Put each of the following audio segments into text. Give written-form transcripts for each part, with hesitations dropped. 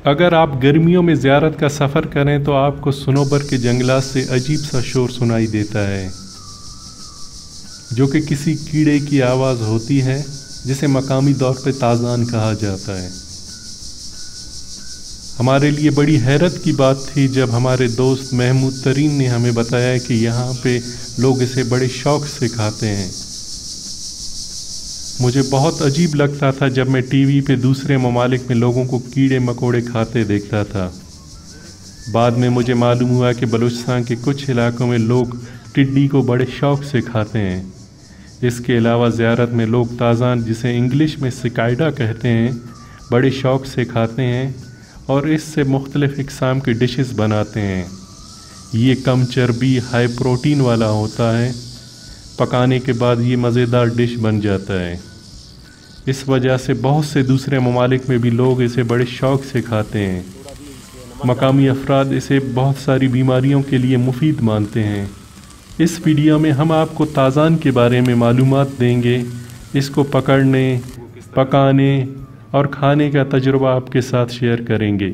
अगर आप गर्मियों में ज़ियारत का सफ़र करें तो आपको सनोबर के जंगलात से अजीब सा शोर सुनाई देता है, जो कि किसी कीड़े की आवाज़ होती है, जिसे मकामी तौर पर ताज़ान कहा जाता है। हमारे लिए बड़ी हैरत की बात थी जब हमारे दोस्त महमूद तरीन ने हमें बताया कि यहाँ पे लोग इसे बड़े शौक़ से खाते हैं। मुझे बहुत अजीब लगता था जब मैं टीवी पे दूसरे ममालिक में लोगों को कीड़े मकोड़े खाते देखता था। बाद में मुझे मालूम हुआ कि बलूचिस्तान के कुछ इलाकों में लोग टिड्डी को बड़े शौक़ से खाते हैं। इसके अलावा ज़ियारत में लोग ताज़ान, जिसे इंग्लिश में सिकाइडा कहते हैं, बड़े शौक़ से खाते हैं और इससे मुख्तलिफ़ इक़साम के डिशेस बनाते हैं। ये कम चर्बी, हाई प्रोटीन वाला होता है। पकाने के बाद ये मज़ेदार डिश बन जाता है। इस वजह से बहुत से दूसरे ममालिक में भी लोग इसे बड़े शौक़ से खाते हैं। मकामी अफराद इसे बहुत सारी बीमारियों के लिए मुफीद मानते हैं। इस वीडियो में हम आपको ताज़ान के बारे में मालूमात देंगे। इसको पकड़ने, पकाने और खाने का तजुर्बा आपके साथ शेयर करेंगे।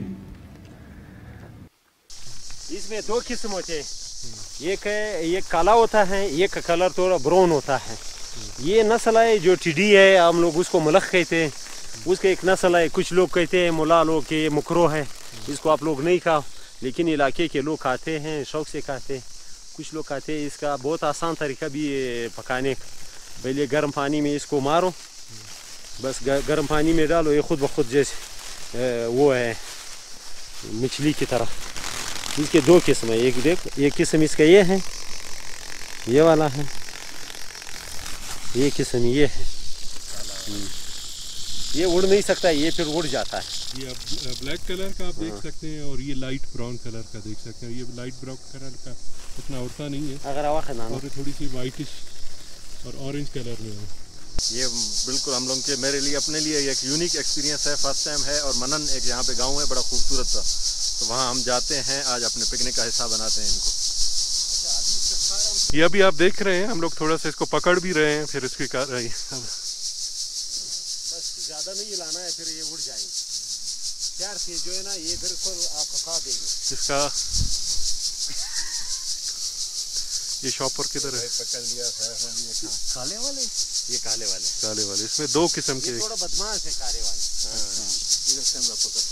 इसमें दो किस्म होते हैं, एक काला होता है, एक का कलर थोड़ा ब्राउन होता है। ये नस्ल है जो टिड्डी है, हम लोग उसको मलख कहते हैं। उसका एक नस्ल है, कुछ लोग कहते हैं मुला लोग के मुकरो है, इसको आप लोग नहीं खाओ, लेकिन इलाके के लोग खाते हैं, शौक से खाते हैं। कुछ लोग खाते हैं। इसका बहुत आसान तरीका भी पकाने का। पहले गर्म पानी में इसको मारो, बस गर्म पानी में डालो, ये खुद ब खुद जैसे वो है मछली की तरह। इसके दो किस्म है, एक देख, एक किस्म इसका ये है, ये वाला है, ये किस्म ये है। ये उड़ नहीं सकता, ये फिर उड़ जाता है। ये ब्लैक कलर का आप देख सकते हैं और ये लाइट ब्राउन कलर का देख सकते हैं। ये लाइट ब्राउन कलर का इतना उड़ता नहीं है, अगर और थोड़ी सी वाइटिश और ऑरेंज कलर में है। ये बिल्कुल हम लोग के, मेरे लिए, अपने लिए एक यूनिक एक्सपीरियंस है, फर्स्ट टाइम है। और मनन एक यहाँ पे गांव है बड़ा खूबसूरत सा, तो वहाँ हम जाते हैं, आज अपने पिकनिक का हिस्सा बनाते हैं इनको। ये अभी आप देख रहे हैं, हम लोग थोड़ा सा इसको पकड़ भी रहे हैं, फिर इसकी बस ज़्यादा नहीं हिलाना है, फिर ये उड़ जाएंगे। प्यार से जो है ना, ये बिल्कुल आपको खा देंगे। इसका ये शॉपर किधर है? पकड़ लिया काले वाले, ये काले वाले इसमें दो किस्म के, थोड़ा बदमाश है काले वाले। इधर कैमरा पकड़ते।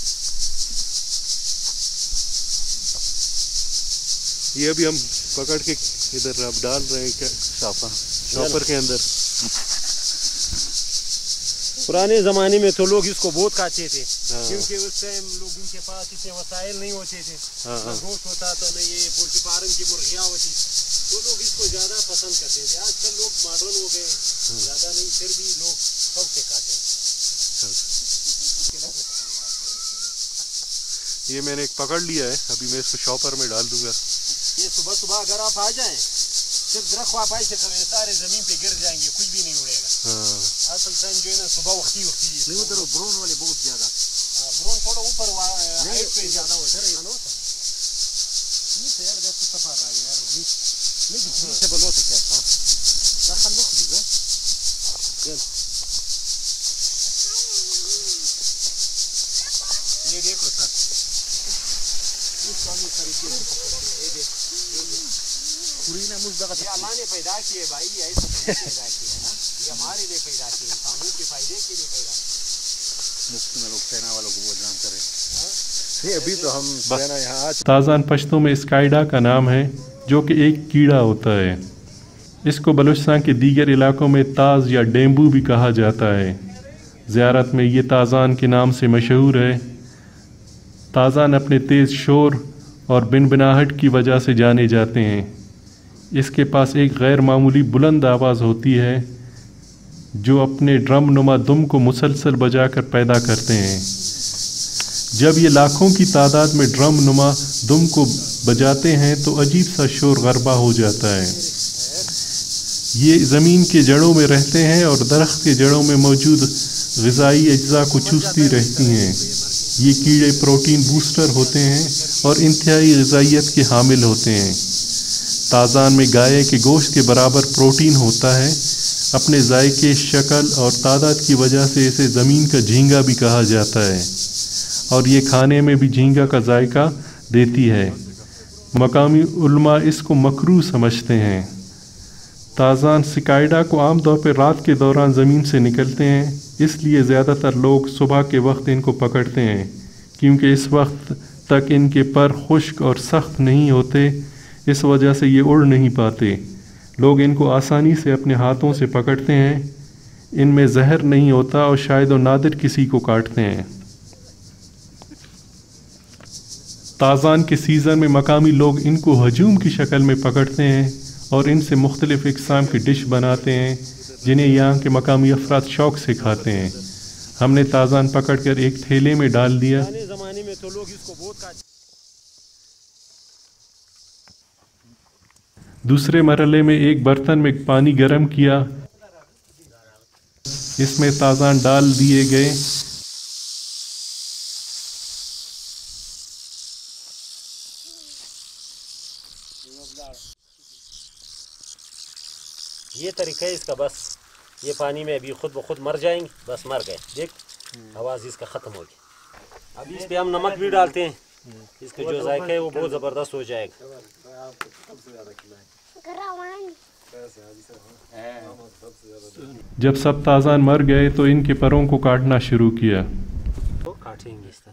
ये अभी हम पकड़ के इधर अब डाल रहे हैं शॉपर के अंदर। पुराने ज़माने में तो लोग इसको बहुत खाते थे, क्योंकि उस टाइम लोगों के पास इतने वसाइल नहीं होते थे। गोश्त होता तो नहीं, ये पोल्ट्री फार्म की मुर्गियाँ होती, तो लोग इसको ज़्यादा पसंद करते थे। आजकल लोग मॉडर्न हो गए, ज़्यादा नहीं, फिर भी लोग शौक से खाते हैं। ये मैंने एक पकड़ लिया है, अभी मैं इसको शॉपर में डाल दूंगा। ये सुबह सुबह अगर आप आ जाएं, सिर्फ दरख्त आप ऐसे करें, सारे ज़मीन पे गिर जाएंगे, कुछ भी नहीं उड़ेगा। असल टाइम जो है ना, सुबह वक्ती नहीं, उधर ब्राउन वाले बहुत ज़्यादा, ब्राउन थोड़ा ऊपर हाइट पे ज़्यादा होता है। ये देखो सर, अल्लाह ने पैदा किए भाई, ऐसा पैदा किए ना, ये हमारे लिए पैदा किए, इंसानों के फायदे के लिए पैदा किए। मुफ्त में लोग सेना वालों को बदनाम करें। नहीं, अभी तो हम सेना यहाँ। ताज़ान पश्तो में सिकाइडा का नाम है, जो कि एक कीड़ा होता है। इसको बलूचिस्तान के दीगर इलाकों में ताज़ या डेम्बू भी कहा जाता है। ज़ियारत में ये ताज़ान के नाम से मशहूर है। ताज़ान अपने तेज़ शोर और बिनबिनाहट की वजह से जाने जाते हैं। इसके पास एक गैर मामूली बुलंद आवाज़ होती है, जो अपने ड्रम नुमा दुम को मुसलसल बजाकर पैदा करते हैं। जब ये लाखों की तादाद में ड्रम नुमा दुम को बजाते हैं तो अजीब सा शोर गरबा हो जाता है। ये ज़मीन के जड़ों में रहते हैं और दरख्त के जड़ों में मौजूद ग़िज़ाई अज्जा को चूसती रहती हैं। ये कीड़े प्रोटीन बूस्टर होते हैं और इंतहाई ग़िज़ाइयत के हामिल होते हैं। ताज़ान में गाय के गोश्त के बराबर प्रोटीन होता है। अपने जायके, शक्ल और तादाद की वजह से इसे ज़मीन का झींगा भी कहा जाता है। और ये खाने में भी झींगा का जायका देती है। मकामी उल्मा इसको मकरूह समझते हैं। ताज़ान सिकाइडा को आमतौर पर रात के दौरान ज़मीन से निकलते हैं, इसलिए ज़्यादातर लोग सुबह के वक्त इनको पकड़ते हैं क्योंकि इस वक्त तक इनके पर खुश्क और सख्त नहीं होते। इस वजह से ये उड़ नहीं पाते। लोग इनको आसानी से अपने हाथों से पकड़ते हैं। इनमें जहर नहीं होता और शायद और नादिर किसी को काटते हैं। ताज़ान के सीज़न में मकामी लोग इनको हजूम की शक्ल में पकड़ते हैं और इनसे मुख्तलिफ इक़साम की डिश बनाते हैं जिन्हें यहाँ के मकामी अफराद शौक़ से खाते हैं। हमने ताज़ान पकड़ कर एक थैले में डाल दिया। ज़माने में तो लोग इसको बहुत दूसरे मरहले में एक बर्तन में पानी गर्म किया, इसमें ताज़ान डाल दिए गए। ये तरीका है इसका। बस ये पानी में अभी खुद ब खुद मर जाएंगे। बस मर गए, देख आवाज़ इसका ख़त्म हो गया। अभी इस पे हम नमक भी डालते हैं, इसका जो जायका है वो बहुत ज़बरदस्त हो जाएगा। जब सब ताज़ान मर गए तो इनके परों को काटना शुरू किया। तो काटेंगे इस तरह।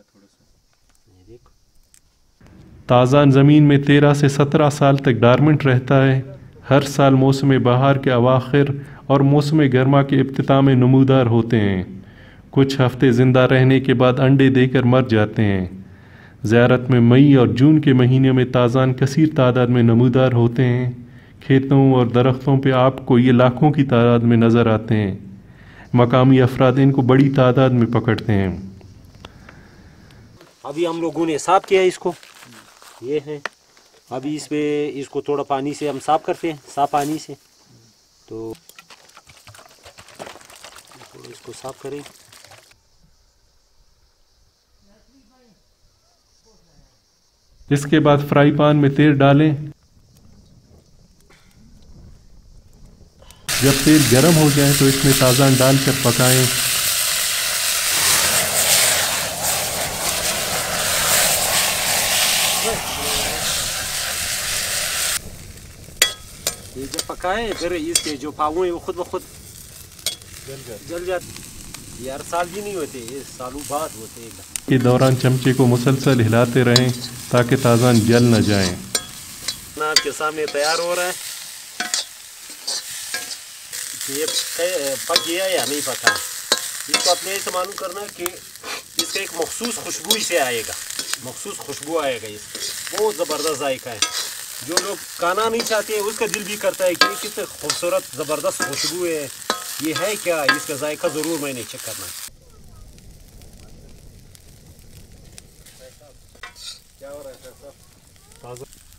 ताज़ान ज़मीन में 13 से 17 साल तक डॉर्मेंट रहता है। हर साल मौसम बहार के अवाखिर और मौसम गर्मा के इब्तिदा में नमूदार होते हैं। कुछ हफ्ते ज़िंदा रहने के बाद अंडे देकर मर जाते हैं। ज़ियारत में मई और जून के महीने में ताज़ान कसीर तादाद में नमूदार होते हैं। खेतों और दरख्तों पे आपको ये लाखों की तादाद में नज़र आते हैं। मकामी अफराद इनको बड़ी तादाद में पकड़ते हैं। अभी हम लोगों ने साफ किया इसको, ये है। अभी इस पे इसको थोड़ा पानी से हम साफ करते हैं, साफ पानी से। तो इसको साफ करें। इसके बाद फ्राई पैन में तेल डालें। जब तेल गर्म हो जाए तो इसमें ताज़ान डालकर पकाएं। ये जब पकाएं फिर इसके जो पाव हैं वो खुद ब खुद जल जाते। ये हर साल भी नहीं होते, ये सालों बाद होते हैं। के दौरान चमचे को मुसलसल हिलाते रहें ताकि ताज़ान जल न जाएं। आपके सामने तैयार हो रहा है। ये पक गया या नहीं पका, इसको अपने से मालूम करना कि इसका एक मखसूस खुशबू से आएगा, मखसूस खुशबू आएगा। इसका बहुत ज़बरदस्त जायका है। जो लोग खाना नहीं चाहते उसका दिल भी करता है कि कितने खूबसूरत ज़बरदस्त खुशबू है, ये है क्या, इसका जायका ज़रूर मैंने चेक करना। क्या हो रहा है सर?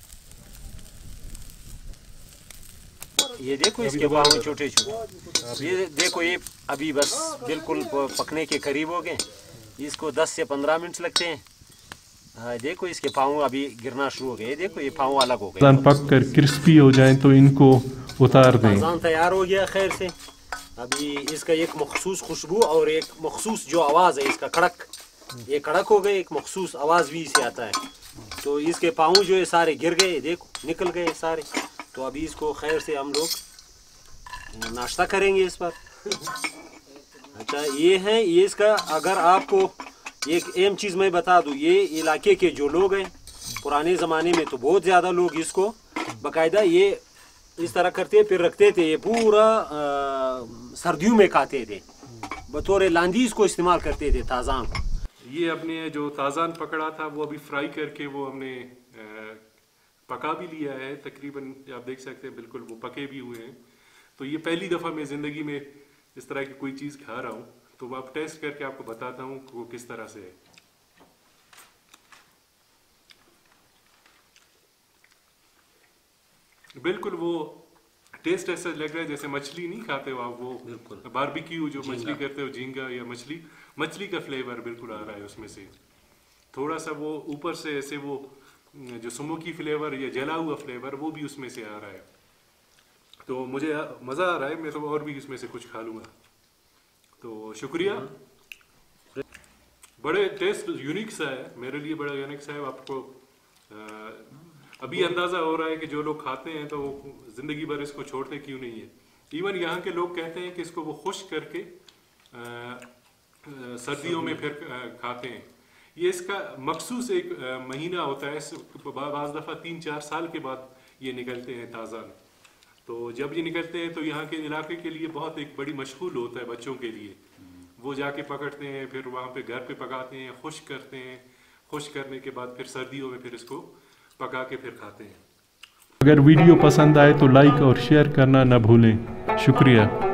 ये देखो इसके बाल छोटे छोटे, ये देखो ये अभी बस बिल्कुल पकने के करीब हो गए। इसको 10 से 15 मिनट लगते हैं। हाँ देखो इसके पाँव अभी गिरना शुरू हो गए। देखो ये पाँव अलग हो गए। पक कर क्रिस्पी हो जाएं तो इनको उतार दें। ताज़ान तैयार हो गया खैर से। अभी इसका एक मखसूस खुशबू और एक मखसूस जो आवाज़ है इसका कड़क, ये कड़क हो गए, एक मखसूस आवाज़ भी इसे आता है। तो इसके पाँव जो है सारे गिर गए, देखो निकल गए सारे। तो अभी इसको खैर से हम लोग नाश्ता करेंगे इस पर। अच्छा ये है, ये इसका अगर आपको एक अहम चीज़ मैं बता दूँ, ये इलाके के जो लोग हैं पुराने ज़माने में तो बहुत ज़्यादा लोग इसको बाकायदा ये इस तरह करते फिर रखते थे। ये पूरा सर्दियों में खाते थे, बतौर लांदी इसको इस्तेमाल करते थे ताज़ान। ये अपने जो ताज़ान पकड़ा था वो अभी फ्राई करके वो हमने पका भी लिया है। तकरीबन आप देख सकते हैं बिल्कुल वो पके भी हुए हैं। तो ये पहली दफ़ा मैं ज़िंदगी में इस तरह की कोई चीज़ खा रहा हूँ, तो अब टेस्ट करके आपको बताता हूँ वो किस तरह से है। बिल्कुल वो टेस्ट ऐसा लग रहा है जैसे मछली नहीं खाते हो आप, वो बारबेक्यू जो मछली करते हो, झींगा या मछली का फ्लेवर बिल्कुल आ रहा है उसमें से। थोड़ा सा वो ऊपर से ऐसे वो जो स्मोकी फ्लेवर या जला हुआ फ्लेवर वो भी उसमें से आ रहा है। तो मुझे मज़ा आ रहा है, मैं तो और भी इसमें से कुछ खा लूँगा। तो शुक्रिया। बड़े टेस्ट यूनिक सा है, मेरे लिए बड़ा यूनिक सा है। आपको अभी अंदाज़ा हो रहा है कि जो लोग खाते हैं तो वो ज़िंदगी भर इसको छोड़ते क्यों नहीं है। इवन यहाँ के लोग कहते हैं कि इसको वो खुश्क करके सर्दियों में फिर खाते हैं। ये इसका मखसूस एक महीना होता है, बाज़ दफ़ा 3-4 साल के बाद ये निकलते हैं ताज़ान। तो जब ये निकलते हैं तो यहाँ के इलाके के लिए बहुत एक बड़ी मशगूल होता है बच्चों के लिए। वो जाके पकड़ते हैं, फिर वहाँ पे घर पे पकाते हैं, खुश्क करते हैं, खुश्क करने के बाद फिर सर्दियों में फिर इसको पका के फिर खाते हैं। अगर वीडियो पसंद आए तो लाइक और शेयर करना न भूलें। शुक्रिया।